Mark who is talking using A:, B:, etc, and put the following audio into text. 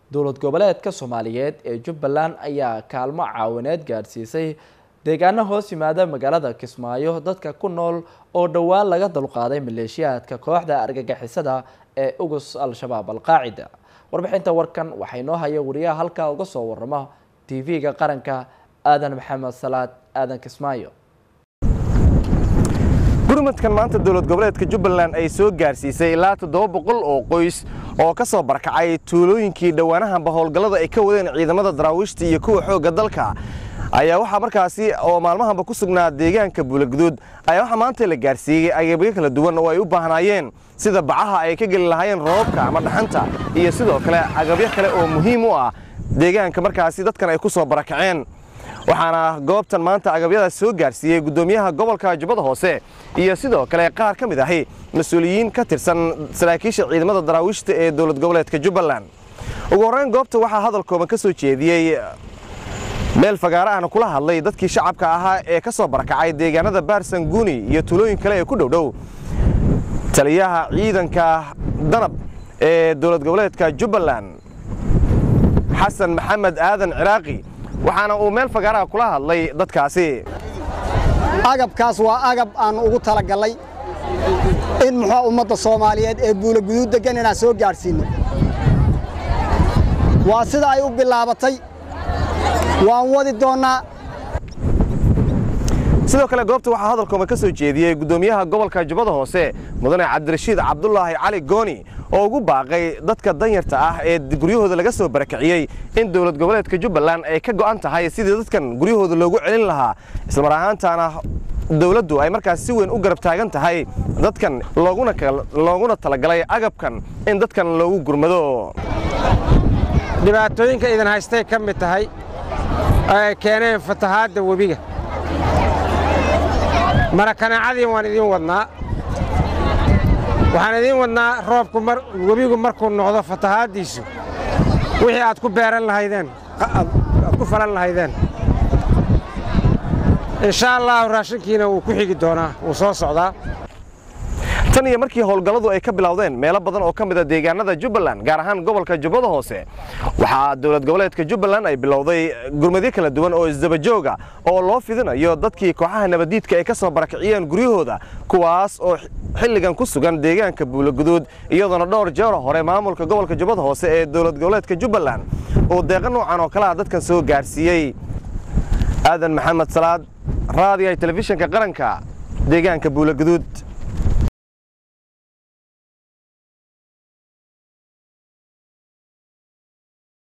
A: dowlad goboleedka Soomaaliyeed ee Jubbaland ayaa kaalmo caawineed gaarsiisay deegaano hoos yimaada magaalada Kismaayo dadka ku nool oo dhawaan laga dulqaaday maleeshiyaadka kooxda argagixisada ee ugus al-shabaab al-qaacida. warbixinta warkan waxay noo hayay wariyaha halka uga soo warrama TV-ga qaranka Aadan Maxamed Salaad Aadan Kismaayo.
B: gurmadkan maanta dowlad goboleedka Jubbaland ay soo gaarsiisay ilaa 700 oo qoys oo ka soo barkacay tuulooyinkii dhawaanahan howlgallada ay ka wadeen ciidamada daraawiishta iyo kuwa xoogga dalka ayaa waxa markaasi oo maalmahanba ku sugnaa deegaanka Buulaguduud ayaa waxa maanta la gaarsiiyay agabyo kala duwan oo ay u baahnaayeen sida bacaha ay ka gali lahaayeen roobka ama dhaxanta iyo sidoo kale agabyo kale oo muhiim u ah deegaanka markaasi dadkan ay ku soo barakaceen. waxaana goobtan maanta agabyada soo gaarsiiyay gudoomiyaha gobolka Jubbada Hoose iyo sidoo kale qaar ka mid ah mas'uuliyiin ka tirsan saraakiisha ciidamada daraawiishta ee dowlad goboleedka Jubbaland. ugu horreyn goobta waxaa hadalkooda ka soo jeediyay meel fagaara ah kula hadlay dadkii shacabka ahaa ee ka soo barakacay deegaanada Baarsanguuni iyo tuulooyin kale ee ku dhow taliyaha ciidanka danab ee dowlad goboleedka Jubbaland Xasan Maxamed Aadan Ciraaqi waxaana uu meel fagaara kula hadlay dadkaasi.
C: agabkaas waa agab aan ugu talagalay in ummadda Soomaaliyeed ee Buulaguduud degan inaan soo gaarsiino. waa sida ay u bilaabatay waan wadi doonaa.
B: sidoo kale goobta waxaa hadalkooda ka soo jeediyay gudoomiyaha gobolka Jubbada Hoose Mudane Cabdirashiid Cabdullaahi Cali Gooni oo ugu baaqay dadka danyarta ah ee guryahooda laga soo barakaciyay in dowlad goboleedka Jubbaland ay ka go'an tahay sidii dadkan guryahooda loogu celin lahaa isla mar ahaantaana dowladdu ay markaas si weyn u garab taagan tahay dadkan looguna talagalay agabkan in dadkan loogu gurmado.
D: dhibaatooyinka idan haystay ka mid tahay ay keeneen fatahaadda webiga markanaacadii waan idin wadnaa waxaan idin wadnaa roobku webigu markuu noqdo fatahaadiisu wixii aad ku beeran lahaydeen aad ku falan lahaydeen insha Allah raashinkiina uu ku xigi doonaa uu soo socdaa.
B: tan iyo markii howlgalladu ay ka bilowdeen meelo badan oo ka mid ah deegaanada Jubbaland gaar ahaan gobolka Jubbada Hoose waxa dowlad goboleedka Jubbaland ay bilowday gurmadyo kala duwan oo isdaba jooga oo loo fidinayo dadkii kooxaha nabadiidka ay ka soo barakaciyeen guryahooda kuwaas oo xilligan ku sugan deegaanka Buulaguduud iyadoo dhowr jeer hore maamulka gobolka Jubbada Hoose ee dowlad goboleedka Jubbaland oo deeqan noocan oo kala dadkan soo gaarsiiyay. Aadan Maxamed Salaad raadiyaha telefishinka qaranka deegaanka Buulaguduud.